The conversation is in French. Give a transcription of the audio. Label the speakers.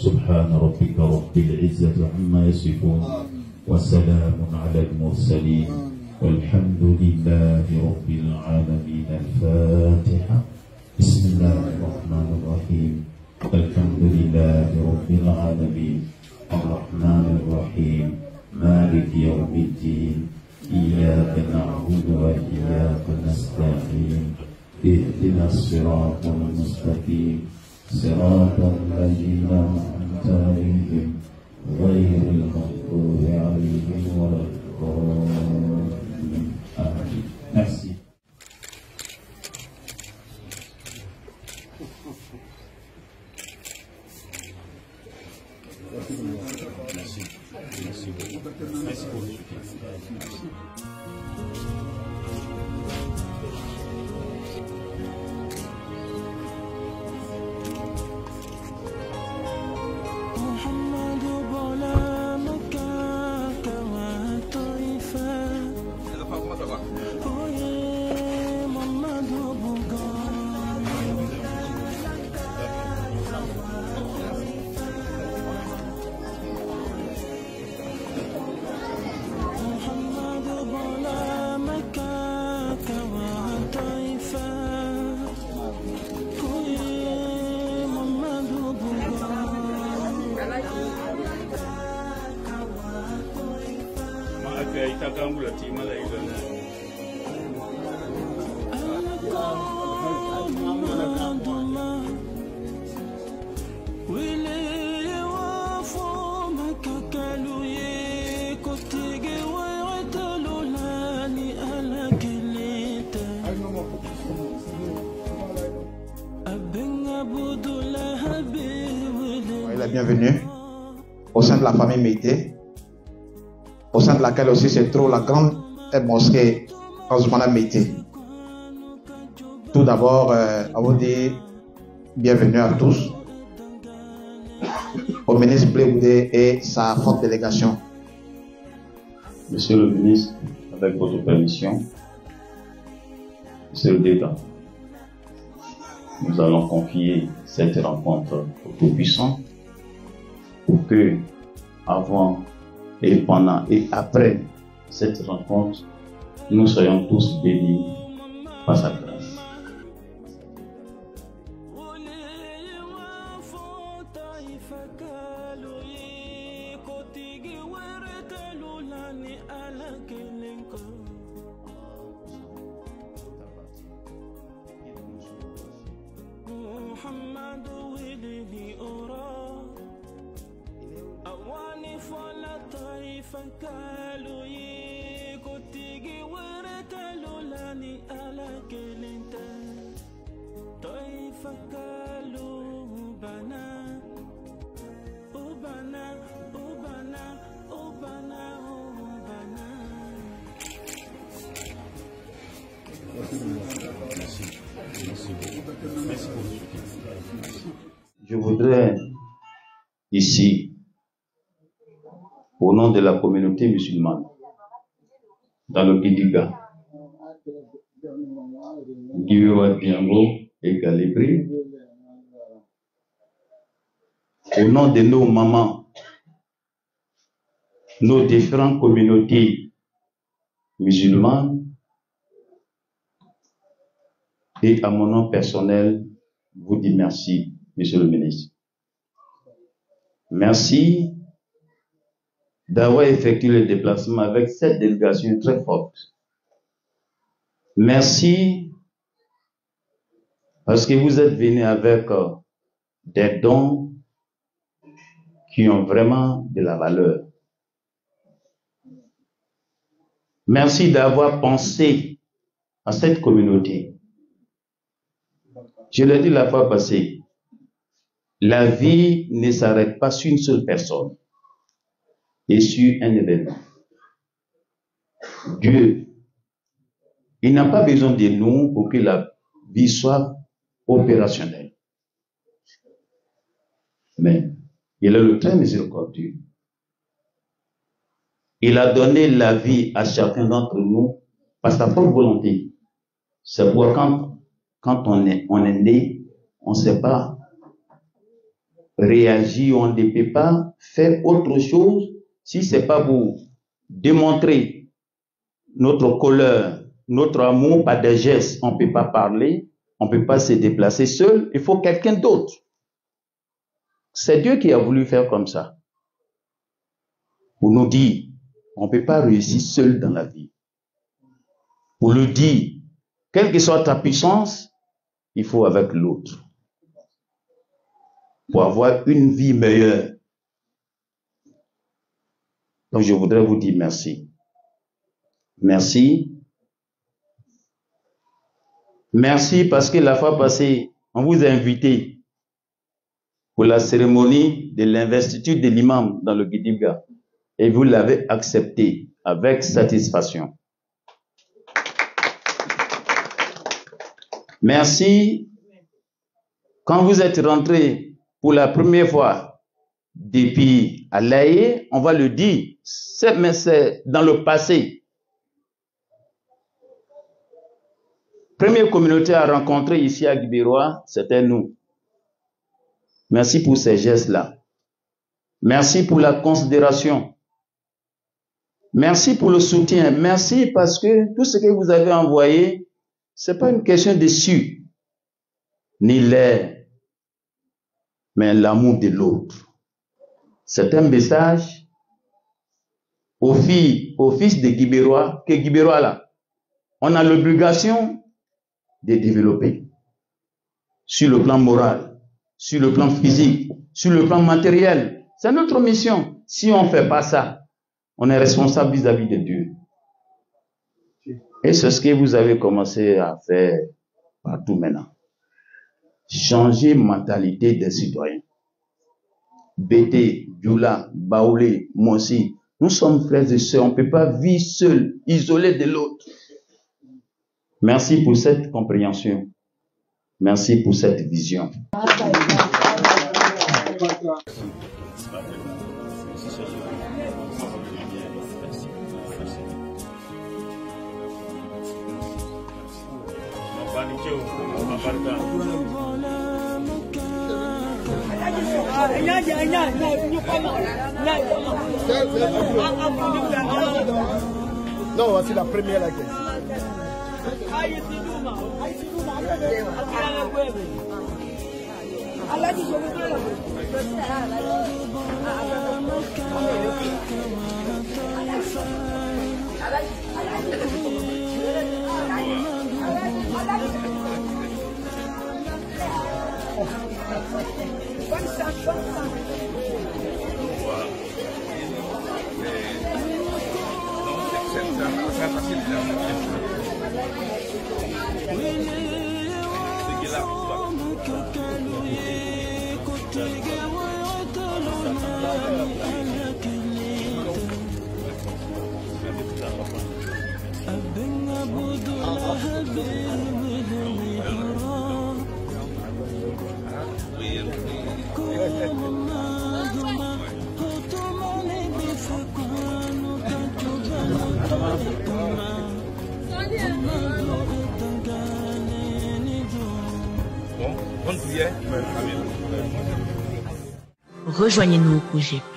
Speaker 1: سبحان ربك رب العزة عما يصفون وسلام على المرسلين والحمد لله رب العالمين. الفاتحة. بسم الله الرحمن الرحيم. الحمد لله رب العالمين الرحمن الرحيم مالك يوم الدين إياك نعبد وإياك نستعين اهدنا الصراط المستقيم صراط الذين أنعمت عليهم غير المغضوب عليهم ولا الضالين. آمين. Merci.
Speaker 2: Bienvenue au sein de la famille Méité, au sein de laquelle aussi se trouve la grande mosquée Ousmane Méité. Tout d'abord, à vous dire bienvenue à tous, au ministre Blé et sa forte délégation.
Speaker 3: Monsieur le ministre, avec votre permission, Monsieur le Détat, nous allons confier cette rencontre au Tout-Puissant pour que, avant et pendant et après cette rencontre, nous soyons tous bénis par sa grâce. Je voudrais ici, au nom de la communauté musulmane, dans le Kidiga, Guiwa Biango et Galibri, au nom de nos mamans, nos différentes communautés musulmanes, et à mon nom personnel, vous dis merci, Monsieur le ministre. Merci d'avoir effectué le déplacement avec cette délégation très forte. Merci parce que vous êtes venus avec des dons qui ont vraiment de la valeur. Merci d'avoir pensé à cette communauté. Je l'ai dit la fois passée, la vie ne s'arrête pas sur une seule personne et sur un événement. Dieu, il n'a pas besoin de nous pour que la vie soit opérationnelle. Mais il est le très miséricordieux. Il a donné la vie à chacun d'entre nous par sa propre volonté. C'est pourquoi quand on est né, on ne sait pas réagir, on ne peut pas faire autre chose si ce n'est pas pour démontrer notre colère, notre amour par des gestes. On ne peut pas parler, on ne peut pas se déplacer seul, il faut quelqu'un d'autre. C'est Dieu qui a voulu faire comme ça. Pour nous dire, on ne peut pas réussir seul dans la vie. Pour le dire, quelle que soit ta puissance, il faut avec l'autre. Pour avoir une vie meilleure. Donc je voudrais vous dire merci. Merci. Merci parce que la fois passée, on vous a invité pour la cérémonie de l'investiture de l'imam dans le Gidimga. Et vous l'avez accepté avec satisfaction. Merci. Quand vous êtes rentré pour la première fois depuis Alaye, on va le dire, mais c'est dans le passé. Première communauté à rencontrer ici à Guibérois, c'était nous. Merci pour ces gestes-là. Merci pour la considération. Merci pour le soutien. Merci parce que tout ce que vous avez envoyé, ce n'est pas une question de su, ni l'air, mais l'amour de l'autre. C'est un message aux filles, aux fils de Guibérois, que Guibérois là, on a l'obligation de développer sur le plan moral, sur le plan physique, sur le plan matériel. C'est notre mission. Si on ne fait pas ça, on est responsable vis-à-vis de Dieu. Et c'est ce que vous avez commencé à faire partout maintenant. Changer mentalité des citoyens. Bété, Djoula, Baoulé, Mossi, nous sommes frères et sœurs. On ne peut pas vivre seul, isolé de l'autre. Merci pour cette compréhension. Merci pour cette vision.
Speaker 4: Non, voici la première là.
Speaker 5: Rejoignez-nous au projet